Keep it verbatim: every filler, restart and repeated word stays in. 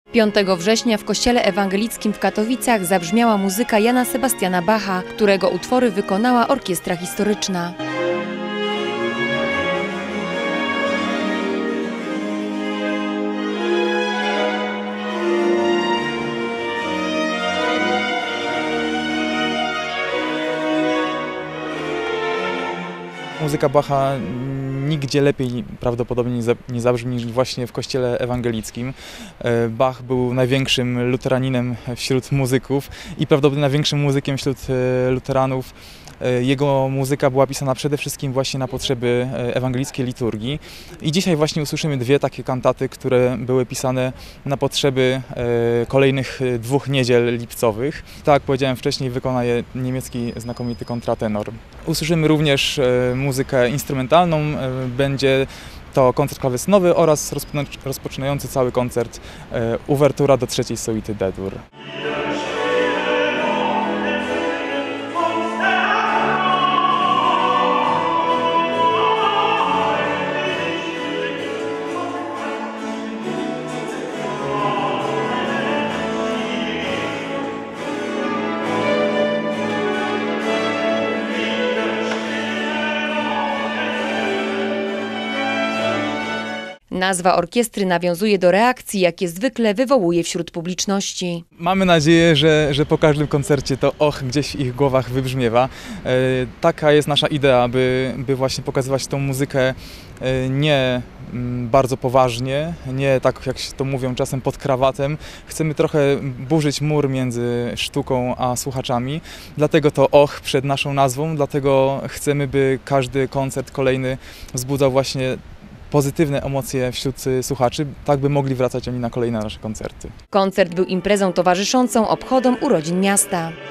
piątego września w kościele ewangelickim w Katowicach zabrzmiała muzyka Jana Sebastiana Bacha, którego utwory wykonała Orkiestra Historyczna. Muzyka Bacha nigdzie lepiej prawdopodobnie nie zabrzmi niż właśnie w kościele ewangelickim. Bach był największym luteraninem wśród muzyków i prawdopodobnie największym muzykiem wśród luteranów. Jego muzyka była pisana przede wszystkim właśnie na potrzeby ewangelickiej liturgii. I dzisiaj właśnie usłyszymy dwie takie kantaty, które były pisane na potrzeby kolejnych dwóch niedziel lipcowych. Tak jak powiedziałem wcześniej, wykona je niemiecki znakomity kontratenor. Usłyszymy również muzykę instrumentalną. Będzie to koncert klawesynowy oraz rozpoczynający cały koncert uwertura do trzeciej suity D-dur. Nazwa orkiestry nawiązuje do reakcji, jakie zwykle wywołuje wśród publiczności. Mamy nadzieję, że, że po każdym koncercie to och gdzieś w ich głowach wybrzmiewa. E, taka jest nasza idea, by, by właśnie pokazywać tą muzykę e, nie m, bardzo poważnie, nie tak jak się to mówią czasem pod krawatem. Chcemy trochę burzyć mur między sztuką a słuchaczami, dlatego to och przed naszą nazwą, dlatego chcemy, by każdy koncert kolejny wzbudzał właśnie pozytywne emocje wśród słuchaczy, tak by mogli wracać oni na kolejne nasze koncerty. Koncert był imprezą towarzyszącą obchodom urodzin miasta.